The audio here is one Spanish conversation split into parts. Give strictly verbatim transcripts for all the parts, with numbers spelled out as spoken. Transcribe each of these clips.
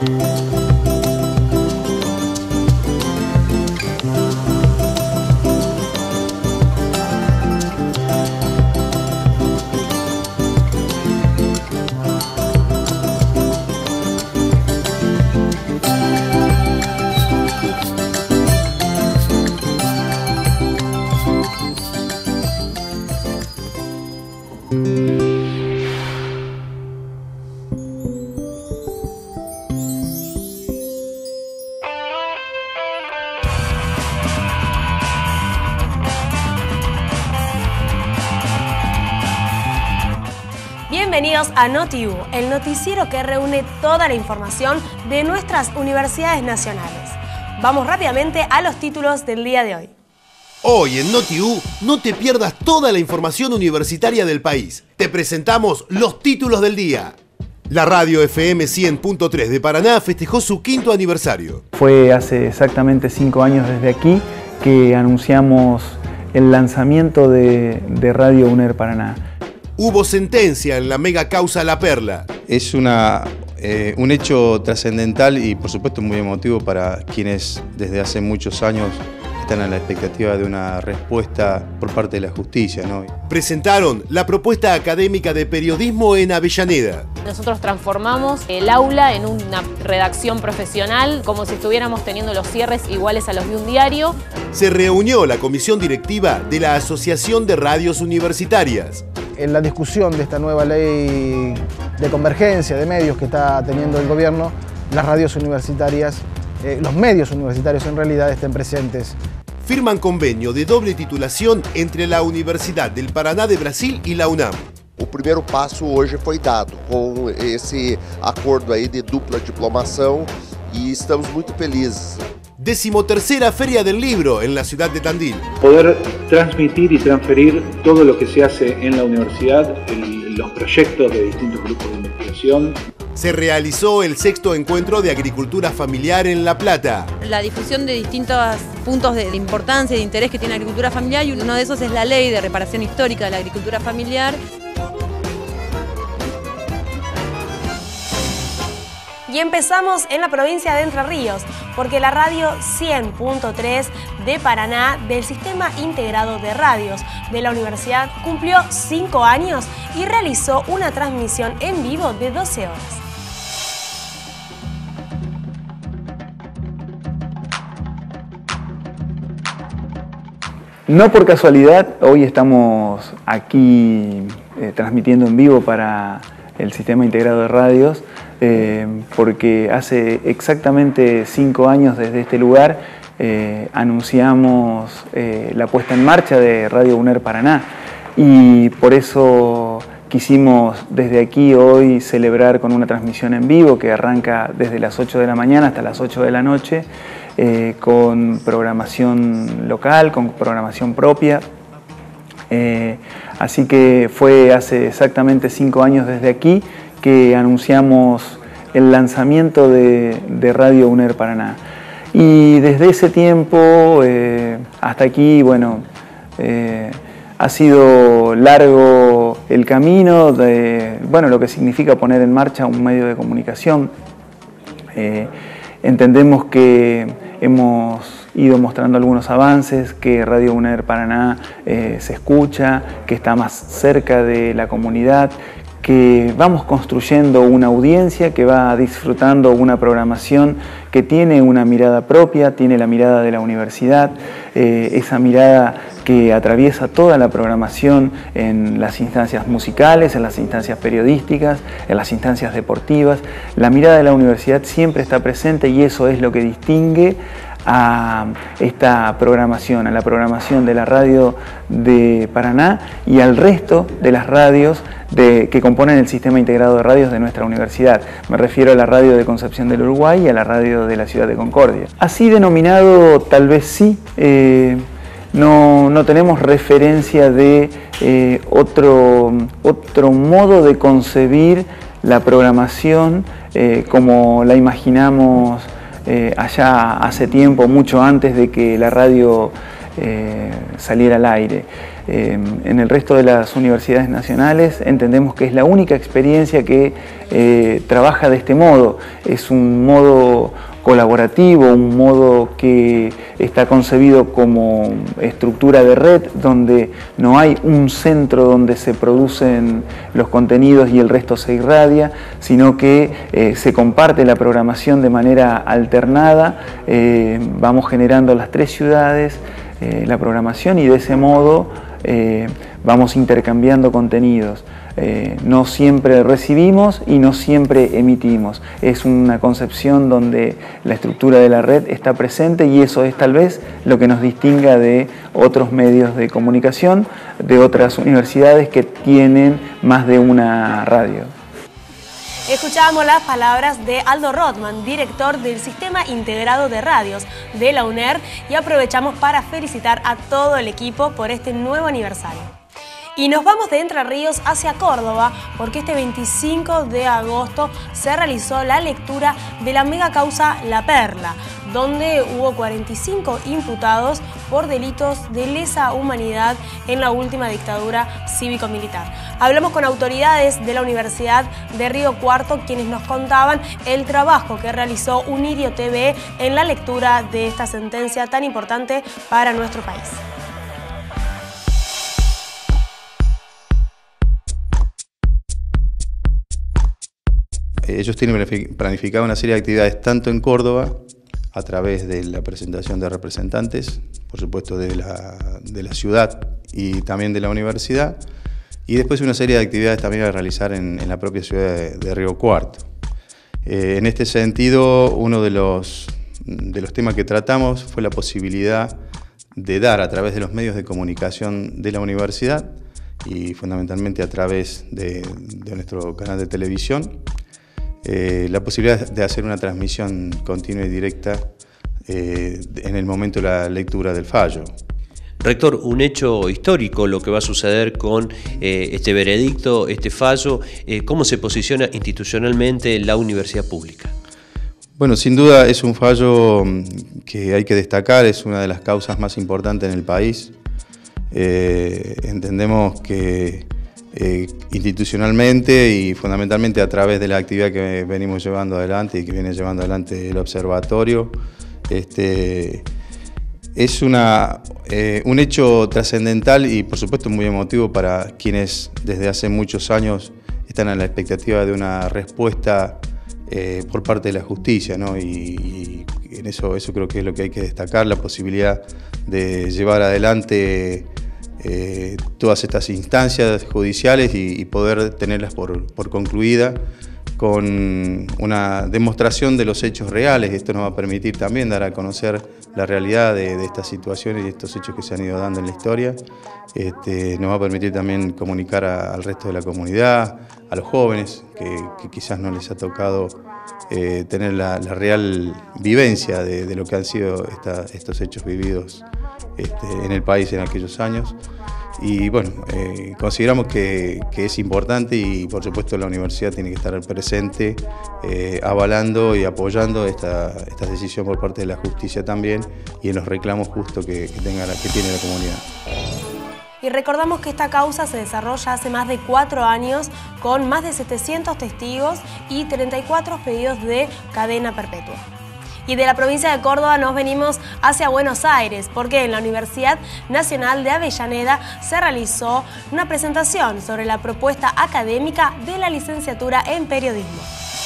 Bienvenidos a NotiU, el noticiero que reúne toda la información de nuestras universidades nacionales. Vamos rápidamente a los títulos del día de hoy. Hoy en NotiU no te pierdas toda la información universitaria del país. Te presentamos los títulos del día. La radio F M cien punto tres de Paraná festejó su quinto aniversario. Fue hace exactamente cinco años desde aquí que anunciamos el lanzamiento de, de Radio UNER Paraná. Hubo sentencia en la mega causa La Perla. Es una, eh, un hecho trascendental y por supuesto muy emotivo para quienes desde hace muchos años están a la expectativa de una respuesta por parte de la justicia, ¿no? Presentaron la propuesta académica de periodismo en Avellaneda. Nosotros transformamos el aula en una redacción profesional, como si estuviéramos teniendo los cierres iguales a los de un diario. Se reunió la comisión directiva de la Asociación de Radios Universitarias. En la discusión de esta nueva ley de convergencia de medios que está teniendo el gobierno, las radios universitarias, eh, los medios universitarios en realidad estén presentes. Firman convenio de doble titulación entre la Universidad del Paraná de Brasil y la UNAM. O primeiro passo hoje foi dado com esse acordo aí de dupla diplomação e estamos muito felizes. Decimotercera Feria del Libro en la ciudad de Tandil. Poder transmitir y transferir todo lo que se hace en la universidad, el, los proyectos de distintos grupos de investigación. Se realizó el sexto encuentro de agricultura familiar en La Plata. La difusión de distintos puntos de importancia y de interés que tiene la agricultura familiar, y uno de esos es la ley de reparación histórica de la agricultura familiar. Y empezamos en la provincia de Entre Ríos, porque la radio cien punto tres de Paraná del Sistema Integrado de Radios de la Universidad cumplió cinco años y realizó una transmisión en vivo de doce horas. No por casualidad, hoy estamos aquí eh, transmitiendo en vivo para el Sistema Integrado de Radios, eh, porque hace exactamente cinco años desde este lugar eh, anunciamos eh, la puesta en marcha de Radio UNER Paraná, y por eso quisimos desde aquí hoy celebrar con una transmisión en vivo que arranca desde las ocho de la mañana hasta las ocho de la noche, eh, con programación local, con programación propia. Eh, así que fue hace exactamente cinco años desde aquí que anunciamos el lanzamiento de, de Radio UNER Paraná. Y desde ese tiempo eh, hasta aquí, bueno, eh, ha sido largo el camino de, bueno, lo que significa poner en marcha un medio de comunicación. Eh, entendemos que hemos ido mostrando algunos avances, que Radio UNER Paraná eh, se escucha, que está más cerca de la comunidad, que vamos construyendo una audiencia que va disfrutando una programación que tiene una mirada propia, tiene la mirada de la universidad, eh, esa mirada que atraviesa toda la programación en las instancias musicales, en las instancias periodísticas, en las instancias deportivas. La mirada de la universidad siempre está presente y eso es lo que distingue a esta programación, a la programación de la radio de Paraná y al resto de las radios de, que componen el Sistema Integrado de Radios de nuestra universidad. Me refiero a la radio de Concepción del Uruguay y a la radio de la ciudad de Concordia. Así denominado, tal vez sí, eh, no, no tenemos referencia de eh, otro, otro modo de concebir la programación eh, como la imaginamos Eh, allá hace tiempo, mucho antes de que la radio eh, saliera al aire. Eh, en el resto de las universidades nacionales entendemos que es la única experiencia que eh, trabaja de este modo. Es un modo colaborativo, un modo que está concebido como estructura de red, donde no hay un centro donde se producen los contenidos y el resto se irradia, sino que eh, se comparte la programación de manera alternada, eh, vamos generando las tres ciudades eh, la programación y de ese modo eh, vamos intercambiando contenidos. Eh, no siempre recibimos y no siempre emitimos. Es una concepción donde la estructura de la red está presente y eso es tal vez lo que nos distinga de otros medios de comunicación, de otras universidades que tienen más de una radio. Escuchábamos las palabras de Aldo Rothman, director del Sistema Integrado de Radios de la UNER, y aprovechamos para felicitar a todo el equipo por este nuevo aniversario. Y nos vamos de Entre Ríos hacia Córdoba porque este veinticinco de agosto se realizó la lectura de la mega causa La Perla, donde hubo cuarenta y cinco imputados por delitos de lesa humanidad en la última dictadura cívico-militar. Hablamos con autoridades de la Universidad de Río Cuarto, quienes nos contaban el trabajo que realizó Unirio T V en la lectura de esta sentencia tan importante para nuestro país. Ellos tienen planificado una serie de actividades tanto en Córdoba, a través de la presentación de representantes, por supuesto de la, de la ciudad y también de la universidad, y después una serie de actividades también a realizar en, en la propia ciudad de, de Río Cuarto. Eh, en este sentido, uno de los, de los temas que tratamos fue la posibilidad de dar a través de los medios de comunicación de la universidad y fundamentalmente a través de, de nuestro canal de televisión, Eh, la posibilidad de hacer una transmisión continua y directa eh, en el momento de la lectura del fallo. Rector, un hecho histórico lo que va a suceder con eh, este veredicto, este fallo, eh, ¿cómo se posiciona institucionalmente la universidad pública? Bueno, sin duda es un fallo que hay que destacar, es una de las causas más importantes en el país. Eh, entendemos que Eh, institucionalmente y fundamentalmente a través de la actividad que venimos llevando adelante y que viene llevando adelante el observatorio, este, es una, eh, un hecho trascendental y por supuesto muy emotivo para quienes desde hace muchos años están a la expectativa de una respuesta eh, por parte de la justicia, ¿no? y, y en eso, eso creo que es lo que hay que destacar, la posibilidad de llevar adelante Eh, todas estas instancias judiciales y, y poder tenerlas por, por concluida con una demostración de los hechos reales. Esto nos va a permitir también dar a conocer la realidad de, de estas situaciones y estos hechos que se han ido dando en la historia. Este, nos va a permitir también comunicar a, al resto de la comunidad, a los jóvenes que, que quizás no les ha tocado eh, tener la, la real vivencia de, de lo que han sido esta, estos hechos vividos este, en el país en aquellos años. Y bueno, eh, consideramos que, que es importante y por supuesto la universidad tiene que estar presente, eh, avalando y apoyando esta, esta decisión por parte de la justicia también y en los reclamos justos que, que, tenga la, que tiene la comunidad. Y recordamos que esta causa se desarrolla hace más de cuatro años con más de setecientos testigos y treinta y cuatro pedidos de cadena perpetua. Y de la provincia de Córdoba nos venimos hacia Buenos Aires porque en la Universidad Nacional de Avellaneda se realizó una presentación sobre la propuesta académica de la licenciatura en periodismo.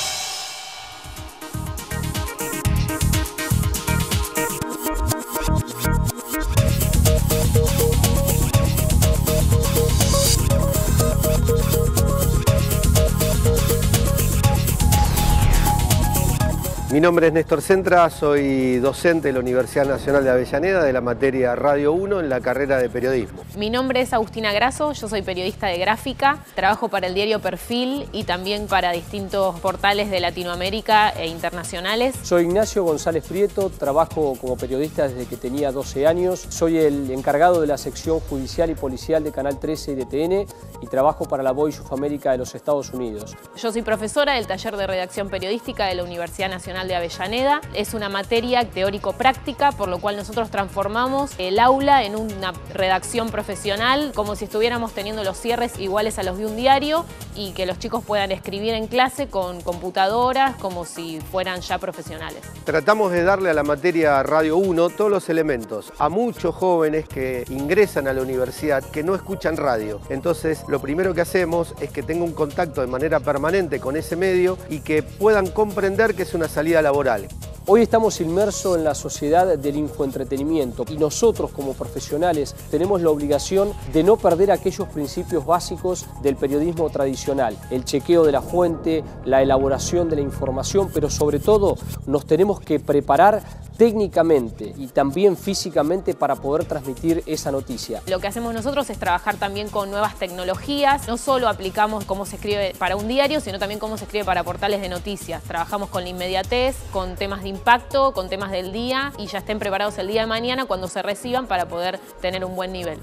Mi nombre es Néstor Centra, soy docente de la Universidad Nacional de Avellaneda de la materia Radio uno en la carrera de periodismo. Mi nombre es Agustina Grasso, yo soy periodista de gráfica, trabajo para el diario Perfil y también para distintos portales de Latinoamérica e internacionales. Soy Ignacio González Prieto, trabajo como periodista desde que tenía doce años, soy el encargado de la sección judicial y policial de Canal trece y de T N y trabajo para la Voice of America de los Estados Unidos. Yo soy profesora del taller de redacción periodística de la Universidad Nacional Nacional de Avellaneda. Es una materia teórico-práctica, por lo cual nosotros transformamos el aula en una redacción profesional, como si estuviéramos teniendo los cierres iguales a los de un diario y que los chicos puedan escribir en clase con computadoras como si fueran ya profesionales. Tratamos de darle a la materia Radio uno todos los elementos a muchos jóvenes que ingresan a la universidad que no escuchan radio. Entonces, lo primero que hacemos es que tengan un contacto de manera permanente con ese medio y que puedan comprender que es una salida laboral. Hoy estamos inmersos en la sociedad del infoentretenimiento y nosotros como profesionales tenemos la obligación de no perder aquellos principios básicos del periodismo tradicional, el chequeo de la fuente, la elaboración de la información, pero sobre todo nos tenemos que preparar técnicamente y también físicamente para poder transmitir esa noticia. Lo que hacemos nosotros es trabajar también con nuevas tecnologías. No solo aplicamos cómo se escribe para un diario, sino también cómo se escribe para portales de noticias. Trabajamos con la inmediatez, con temas de impacto, con temas del día y ya estén preparados el día de mañana cuando se reciban para poder tener un buen nivel.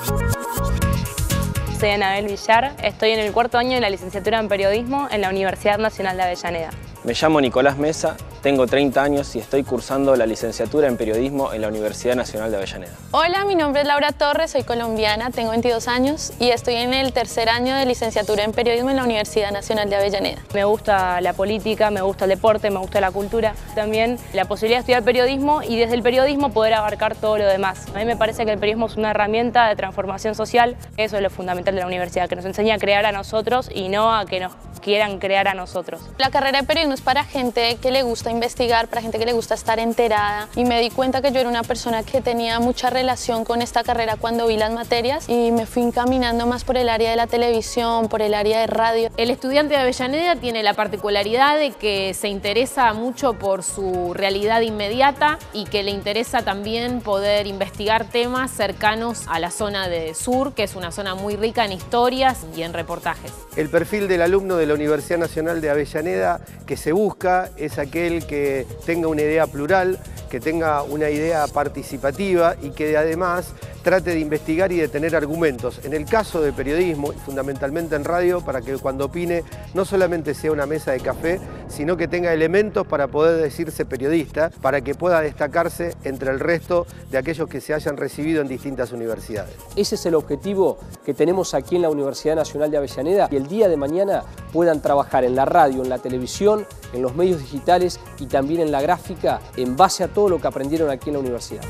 Soy Anabel Villar, estoy en el cuarto año de la licenciatura en Periodismo en la Universidad Nacional de Avellaneda. Me llamo Nicolás Mesa, tengo treinta años y estoy cursando la licenciatura en Periodismo en la Universidad Nacional de Avellaneda. Hola, mi nombre es Laura Torres, soy colombiana, tengo veintidós años y estoy en el tercer año de licenciatura en Periodismo en la Universidad Nacional de Avellaneda. Me gusta la política, me gusta el deporte, me gusta la cultura. También la posibilidad de estudiar periodismo y desde el periodismo poder abarcar todo lo demás. A mí me parece que el periodismo es una herramienta de transformación social. Eso es lo fundamental de la universidad, que nos enseña a crear a nosotros y no a que nos quieran crear a nosotros. La carrera de periodismo es para gente que le gusta investigar, para gente que le gusta estar enterada y me di cuenta que yo era una persona que tenía mucha relación con esta carrera cuando vi las materias y me fui encaminando más por el área de la televisión, por el área de radio. El estudiante de Avellaneda tiene la particularidad de que se interesa mucho por su realidad inmediata y que le interesa también poder investigar temas cercanos a la zona de sur, que es una zona muy rica en historias y en reportajes. El perfil del alumno de la Universidad Nacional de Avellaneda que se busca es aquel que tenga una idea plural, que tenga una idea participativa y que además trate de investigar y de tener argumentos. En el caso de periodismo, y fundamentalmente en radio, para que cuando opine no solamente sea una mesa de café, sino que tenga elementos para poder decirse periodista, para que pueda destacarse entre el resto de aquellos que se hayan recibido en distintas universidades. Ese es el objetivo que tenemos aquí en la Universidad Nacional de Avellaneda y el día de mañana puedan trabajar en la radio, en la televisión, en los medios digitales y también en la gráfica en base a todo lo que aprendieron aquí en la universidad.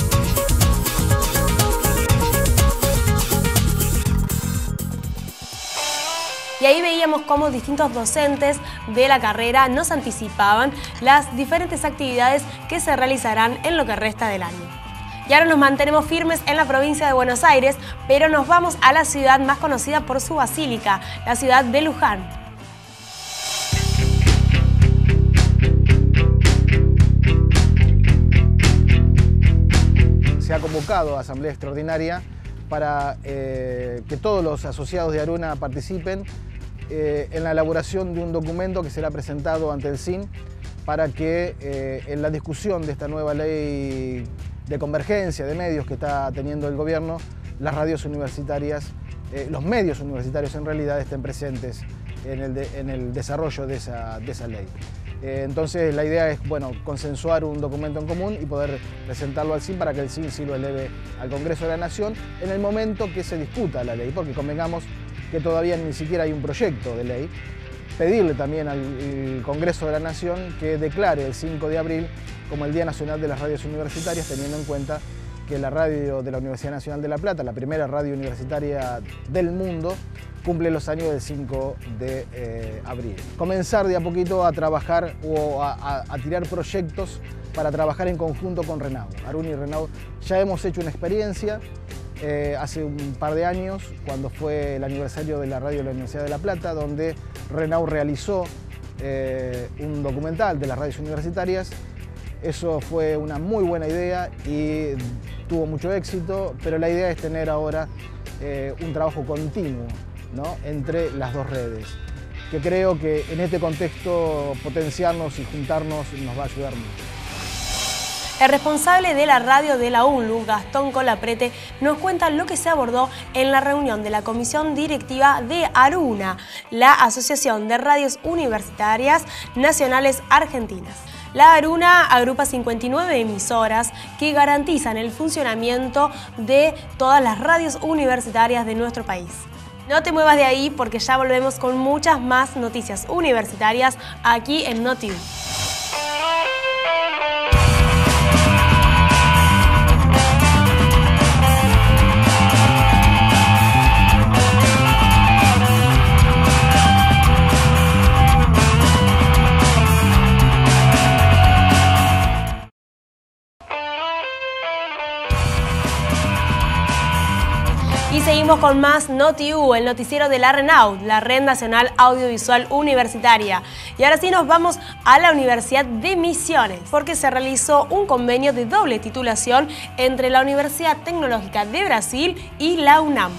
Y ahí veíamos cómo distintos docentes de la carrera nos anticipaban las diferentes actividades que se realizarán en lo que resta del año. Y ahora nos mantenemos firmes en la provincia de Buenos Aires, pero nos vamos a la ciudad más conocida por su basílica, la ciudad de Luján. Se ha convocado a asamblea extraordinaria para eh, que todos los asociados de Aruna participen eh, en la elaboración de un documento que será presentado ante el S I N para que eh, en la discusión de esta nueva ley de convergencia de medios que está teniendo el gobierno, las radios universitarias, eh, los medios universitarios en realidad estén presentes en el, de, en el desarrollo de esa, de esa ley. Eh, entonces la idea es, bueno, consensuar un documento en común y poder presentarlo al S I N para que el S I N sí lo eleve al Congreso de la Nación en el momento que se discuta la ley, porque convengamos que todavía ni siquiera hay un proyecto de ley. Pedirle también al Congreso de la Nación que declare el cinco de abril como el Día Nacional de las Radios Universitarias, teniendo en cuenta que la radio de la Universidad Nacional de La Plata, la primera radio universitaria del mundo, cumple los años del cinco de abril. Comenzar de a poquito a trabajar o a, a, a tirar proyectos para trabajar en conjunto con Renau. Aruna y Renau ya hemos hecho una experiencia eh, hace un par de años, cuando fue el aniversario de la radio de la Universidad de La Plata, donde Renau realizó eh, un documental de las radios universitarias. Eso fue una muy buena idea y tuvo mucho éxito, pero la idea es tener ahora eh, un trabajo continuo, ¿no?, entre las dos redes, que creo que en este contexto potenciarnos y juntarnos nos va a ayudar mucho. El responsable de la radio de la U N L U, Gastón Colaprete, nos cuenta lo que se abordó en la reunión de la Comisión Directiva de ARUNA, la Asociación de Radios Universitarias Nacionales Argentinas. La ARUNA agrupa cincuenta y nueve emisoras que garantizan el funcionamiento de todas las radios universitarias de nuestro país. No te muevas de ahí porque ya volvemos con muchas más noticias universitarias aquí en NoTiU. Y seguimos con más NoTiU, el noticiero de la RENAUD, la Red Nacional Audiovisual Universitaria. Y ahora sí nos vamos a la Universidad de Misiones, porque se realizó un convenio de doble titulación entre la Universidad Tecnológica de Brasil y la UNAM.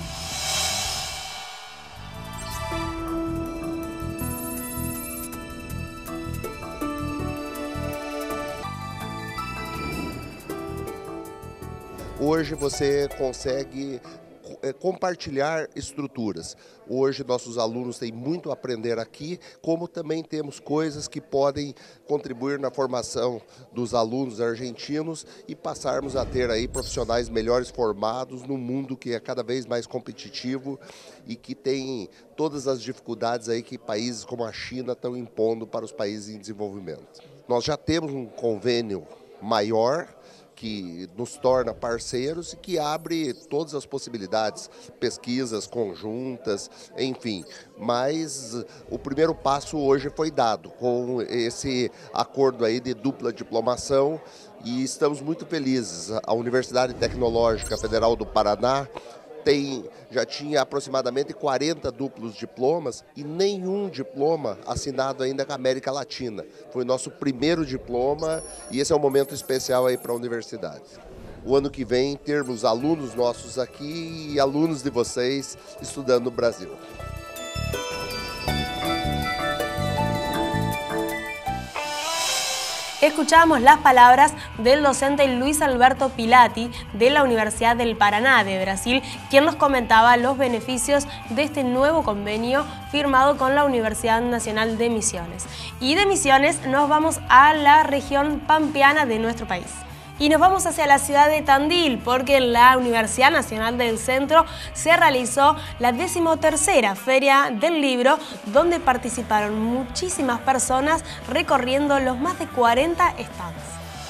Hoje você consegue compartilhar estruturas. Hoje nossos alunos têm muito a aprender aqui, como também temos coisas que podem contribuir na formação dos alunos argentinos e passarmos a ter aí profissionais melhores formados num mundo que é cada vez mais competitivo e que tem todas as dificuldades aí que países como a China estão impondo para os países em desenvolvimento. Nós já temos um convênio maior que nos torna parceiros e que abre todas as possibilidades, pesquisas conjuntas, enfim. Mas o primeiro passo hoje foi dado com esse acordo aí de dupla diplomação e estamos muito felizes. A Universidade Tecnológica Federal do Paraná Tem, já tinha aproximadamente quarenta duplos diplomas e nenhum diploma assinado ainda com a América Latina. Foi nosso primeiro diploma e esse é um momento especial aí para a universidade. O ano que vem termos alunos nossos aqui e alunos de vocês estudando no Brasil. Escuchamos las palabras del docente Luis Alberto Pilati de la Universidad del Paraná de Brasil, quien nos comentaba los beneficios de este nuevo convenio firmado con la Universidad Nacional de Misiones. Y de Misiones nos vamos a la región pampeana de nuestro país. Y nos vamos hacia la ciudad de Tandil, porque en la Universidad Nacional del Centro se realizó la decimotercera Feria del Libro, donde participaron muchísimas personas recorriendo los más de cuarenta stands.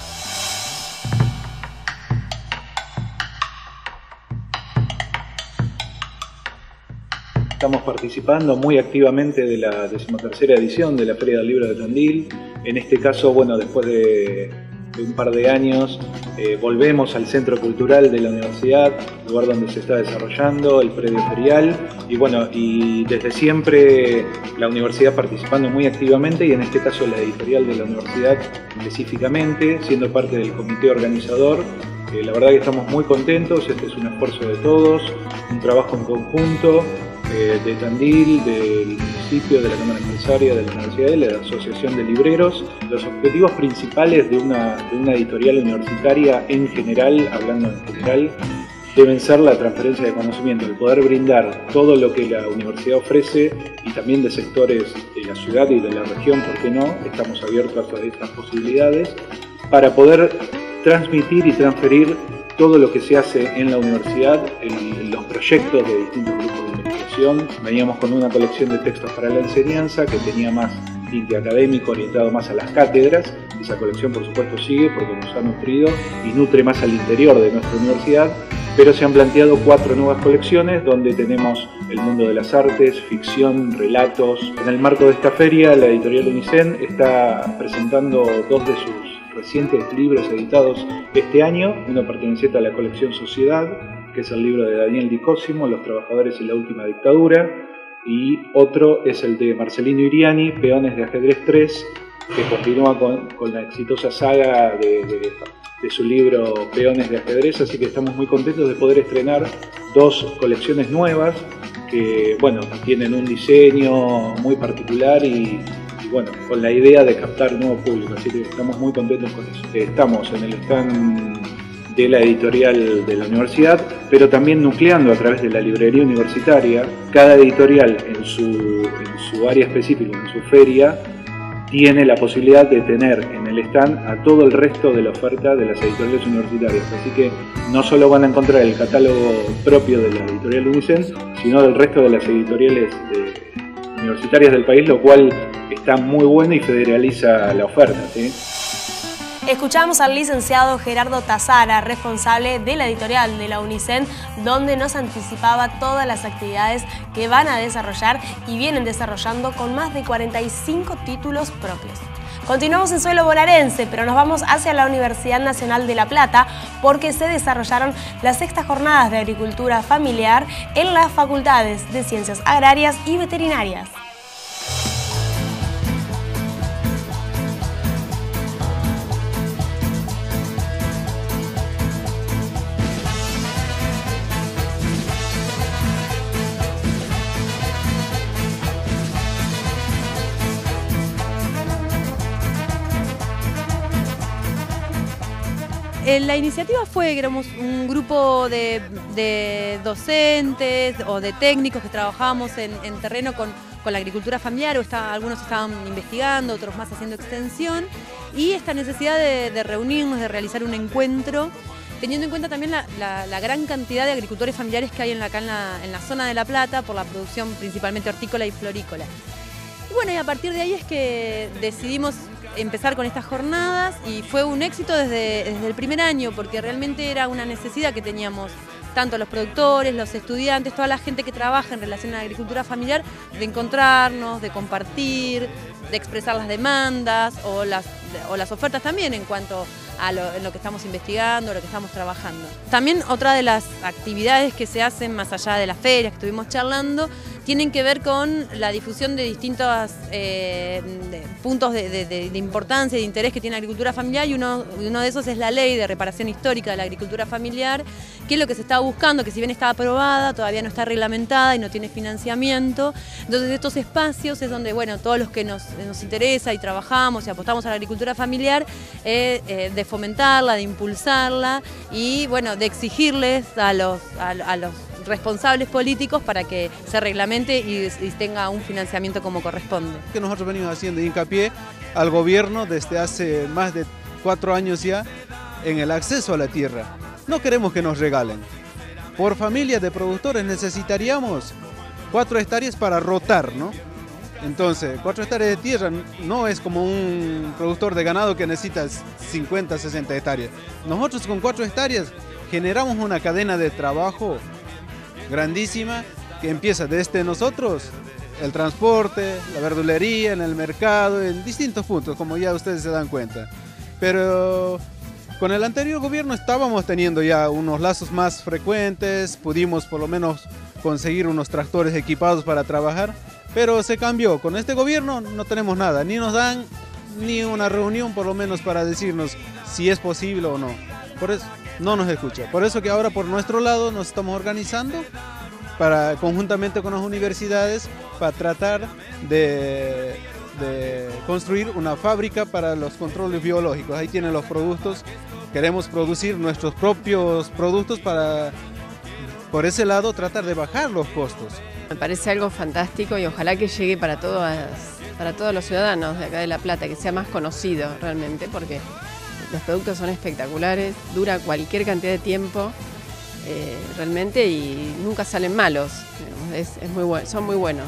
Estamos participando muy activamente de la decimotercera edición de la Feria del Libro de Tandil. En este caso, bueno, después de... de un par de años, eh, volvemos al centro cultural de la universidad, lugar donde se está desarrollando el predio ferial, y bueno, y desde siempre la universidad participando muy activamente, y en este caso la editorial de la universidad específicamente, siendo parte del comité organizador. Eh, la verdad que estamos muy contentos, este es un esfuerzo de todos, un trabajo en conjunto, eh, de Tandil, del municipio, de la Cámara Empresaria, de la Universidad y de la Asociación de Libreros. Los objetivos principales de una, de una editorial universitaria en general, hablando en general, deben ser la transferencia de conocimiento, el poder brindar todo lo que la universidad ofrece y también de sectores de la ciudad y de la región, ¿por qué no? Estamos abiertos a estas posibilidades para poder transmitir y transferir todo lo que se hace en la universidad, en los proyectos de distintos grupos de investigación. Veníamos con una colección de textos para la enseñanza que tenía más tinte académico, orientado más a las cátedras. Esa colección, por supuesto, sigue porque nos ha nutrido y nutre más al interior de nuestra universidad, pero se han planteado cuatro nuevas colecciones donde tenemos el mundo de las artes, ficción, relatos. En el marco de esta feria, la editorial Unicen está presentando dos de sus recientes libros editados este año, uno perteneciente a la colección Sociedad, que es el libro de Daniel Di Cosimo, Los trabajadores y la última dictadura, y otro es el de Marcelino Iriani, Peones de ajedrez tres, que continúa con, con la exitosa saga de, de, de su libro Peones de ajedrez, así que estamos muy contentos de poder estrenar dos colecciones nuevas que, bueno, tienen un diseño muy particular y, y y bueno, con la idea de captar nuevo público, así que estamos muy contentos con eso. Estamos en el stand de la editorial de la universidad, pero también nucleando a través de la librería universitaria. Cada editorial en su, en su área específica, en su feria, tiene la posibilidad de tener en el stand a todo el resto de la oferta de las editoriales universitarias. Así que no solo van a encontrar el catálogo propio de la editorial UNICEN, sino del resto de las editoriales de, universitarias del país, lo cual está muy bueno y federaliza la oferta, ¿sí? Escuchamos al licenciado Gerardo Tazara, responsable de la editorial de la UNICEN, donde nos anticipaba todas las actividades que van a desarrollar y vienen desarrollando con más de cuarenta y cinco títulos propios. Continuamos en suelo bonaerense, pero nos vamos hacia la Universidad Nacional de La Plata porque se desarrollaron las sextas jornadas de agricultura familiar en las facultades de Ciencias Agrarias y Veterinarias. La iniciativa fue, éramos un grupo de, de docentes o de técnicos que trabajábamos en, en terreno con, con la agricultura familiar, o está, algunos estaban investigando, otros más haciendo extensión, y esta necesidad de, de reunirnos, de realizar un encuentro, teniendo en cuenta también la, la, la gran cantidad de agricultores familiares que hay en la, acá en la, en la zona de La Plata por la producción principalmente hortícola y florícola. Y bueno, y a partir de ahí es que decidimos empezar con estas jornadas y fue un éxito desde, desde el primer año porque realmente era una necesidad que teníamos tanto los productores, los estudiantes, toda la gente que trabaja en relación a la agricultura familiar, de encontrarnos, de compartir, de expresar las demandas o las, o las ofertas también en cuanto a lo, en lo que estamos investigando, lo que estamos trabajando. También otra de las actividades que se hacen más allá de las ferias que estuvimos charlando tienen que ver con la difusión de distintos eh, de puntos de, de, de importancia y de interés que tiene la agricultura familiar, y uno, uno de esos es la ley de reparación histórica de la agricultura familiar, que es lo que se está buscando, que si bien está aprobada, todavía no está reglamentada y no tiene financiamiento. Entonces estos espacios es donde, bueno, todos los que nos, nos interesa y trabajamos y apostamos a la agricultura familiar, eh, eh, de fomentarla, de impulsarla y, bueno, de exigirles a los, a, a los responsables políticos para que se reglamente y, y tenga un financiamiento como corresponde. Que nosotros venimos haciendo hincapié al gobierno desde hace más de cuatro años ya en el acceso a la tierra. No queremos que nos regalen. Por familia de productores necesitaríamos cuatro hectáreas para rotar, ¿no? Entonces, cuatro hectáreas de tierra no es como un productor de ganado que necesita cincuenta, sesenta hectáreas. Nosotros con cuatro hectáreas generamos una cadena de trabajo grandísima que empieza desde nosotros, el transporte, la verdulería, en el mercado, en distintos puntos, como ya ustedes se dan cuenta. Pero con el anterior gobierno estábamos teniendo ya unos lazos más frecuentes, pudimos por lo menos conseguir unos tractores equipados para trabajar, pero se cambió. Con este gobierno no tenemos nada, ni nos dan ni una reunión por lo menos para decirnos si es posible o no. Por eso no nos escucha. Por eso que ahora por nuestro lado nos estamos organizando para, conjuntamente con las universidades, para tratar de, de construir una fábrica para los controles biológicos. Ahí tienen los productos. Queremos producir nuestros propios productos para, por ese lado, tratar de bajar los costos. Me parece algo fantástico y ojalá que llegue para todos, para todos los ciudadanos de acá de La Plata, que sea más conocido realmente, porque los productos son espectaculares, dura cualquier cantidad de tiempo eh, realmente y nunca salen malos, es, es muy bueno, son muy buenos.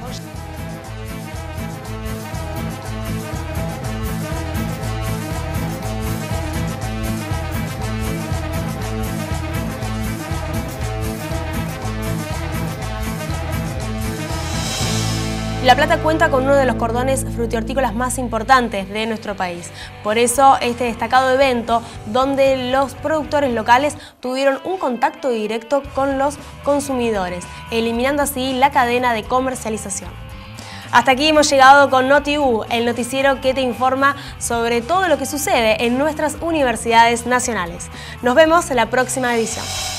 La Plata cuenta con uno de los cordones frutihortícolas más importantes de nuestro país. Por eso este destacado evento, donde los productores locales tuvieron un contacto directo con los consumidores, eliminando así la cadena de comercialización. Hasta aquí hemos llegado con NotiU, el noticiero que te informa sobre todo lo que sucede en nuestras universidades nacionales. Nos vemos en la próxima edición.